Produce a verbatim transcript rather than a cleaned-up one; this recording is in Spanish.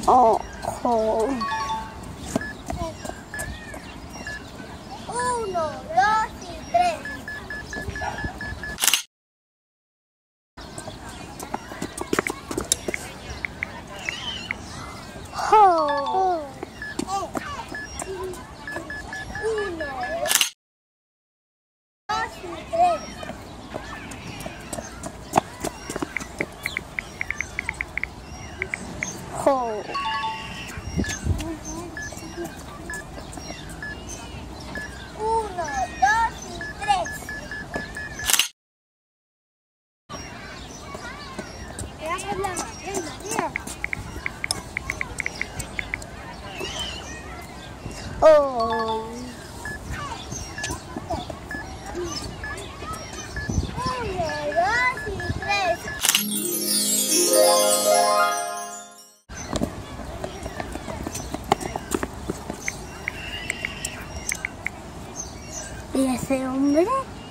Ojo. Uno, dos y tres. Jo. Uno, dos y tres. Jo. Uno, dos y tres. ¿Qué haces, Lama? Venga, tira. Oh. Uno, dos y tres. ¿Y ese hombre?